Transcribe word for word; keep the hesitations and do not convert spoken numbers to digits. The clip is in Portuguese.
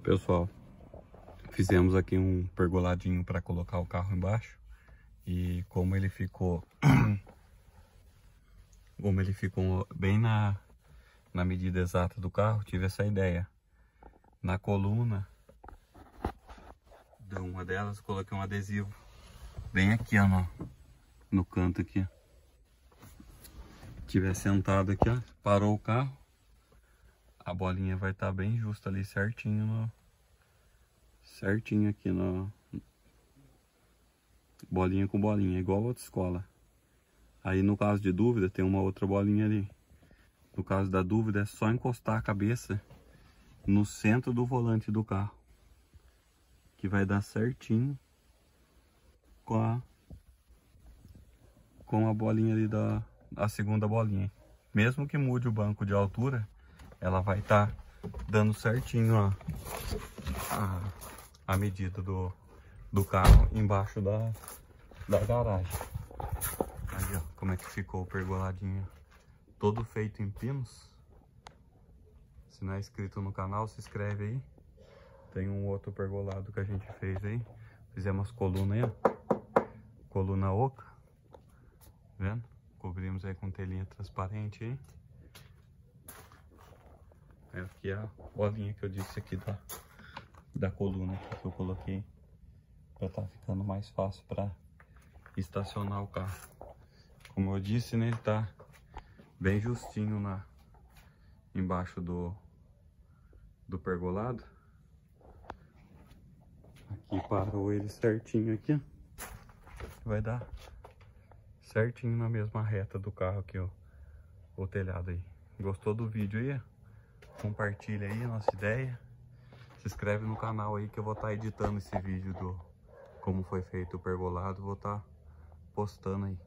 Pessoal, fizemos aqui um pergoladinho para colocar o carro embaixo. E como ele ficou como ele ficou bem na, na medida exata do carro, tive essa ideia. Na coluna de uma delas, coloquei um adesivo bem aqui, ó, no, no canto aqui. Tiver sentado aqui, ó, parou o carro, a bolinha vai estar bem justa ali, certinho no, certinho aqui no bolinha com bolinha, igual a outra escola. Aí no caso de dúvida tem uma outra bolinha ali. No caso da dúvida é só encostar a cabeça no centro do volante do carro, que vai dar certinho com a com a bolinha ali da a segunda bolinha. Mesmo que mude o banco de altura, ela vai estar tá dando certinho, ó, a, a medida do, do carro embaixo da, da garagem. Aí, ó, como é que ficou o pergoladinho, todo feito em pinos. Se não é inscrito no canal, se inscreve aí. Tem um outro pergolado que a gente fez aí. Fizemos colunas aí, ó. Coluna oca. Vendo? Cobrimos aí com telinha transparente aí. Aí aqui a bolinha que eu disse aqui da, da coluna aqui que eu coloquei. Pra tá ficando mais fácil pra estacionar o carro. Como eu disse, né? Ele tá bem justinho na, embaixo do, do pergolado. Aqui parou ele certinho aqui. Vai dar certinho na mesma reta do carro aqui, ó, o telhado aí. Gostou do vídeo aí? Compartilha aí a nossa ideia. Se inscreve no canal aí que eu vou estar editando esse vídeo do como foi feito o pergolado. Vou estar postando aí.